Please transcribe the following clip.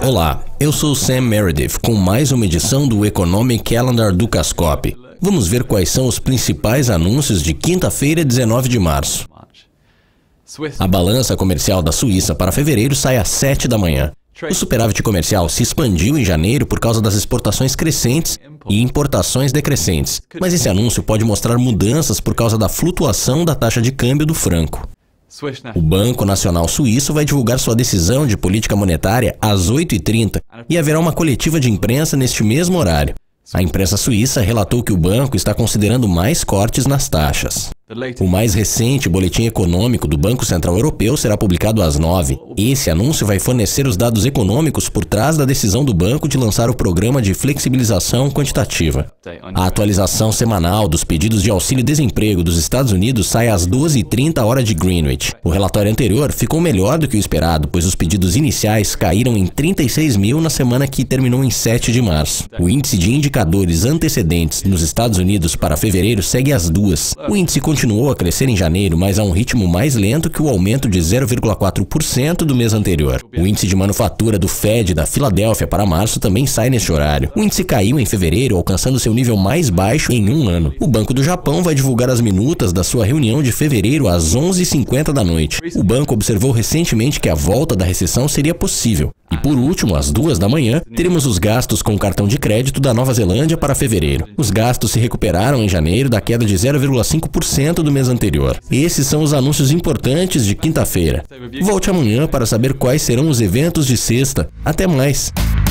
Olá, eu sou Sam Meredith com mais uma edição do Economic Calendar do Cascop. Vamos ver quais são os principais anúncios de quinta-feira, 19 de março. A balança comercial da Suíça para fevereiro sai às 7 da manhã. O superávit comercial se expandiu em janeiro por causa das exportações crescentes e importações decrescentes, mas esse anúncio pode mostrar mudanças por causa da flutuação da taxa de câmbio do franco. O Banco Nacional Suíço vai divulgar sua decisão de política monetária às 8h30 e haverá uma coletiva de imprensa neste mesmo horário. A imprensa suíça relatou que o banco está considerando mais cortes nas taxas. O mais recente boletim econômico do Banco Central Europeu será publicado às 9h. Esse anúncio vai fornecer os dados econômicos por trás da decisão do banco de lançar o programa de flexibilização quantitativa. A atualização semanal dos pedidos de auxílio-desemprego dos Estados Unidos sai às 12h30 hora de Greenwich. O relatório anterior ficou melhor do que o esperado, pois os pedidos iniciais caíram em 36 mil na semana que terminou em 7 de março. O índice de indicadores antecedentes nos Estados Unidos para fevereiro segue às 2h. O índice continuou a crescer em janeiro, mas a um ritmo mais lento que o aumento de 0,4% do mês anterior. O índice de manufatura do Fed da Filadélfia para março também sai neste horário. O índice caiu em fevereiro, alcançando seu nível mais baixo em um ano. O Banco do Japão vai divulgar as minutas da sua reunião de fevereiro às 11h50 da noite. O banco observou recentemente que a volta da recessão seria possível. E por último, às 2h da manhã, teremos os gastos com cartão de crédito da Nova Zelândia para fevereiro. Os gastos se recuperaram em janeiro da queda de 0,5% do mês anterior. Esses são os anúncios importantes de quinta-feira. Volte amanhã para saber quais serão os eventos de sexta. Até mais!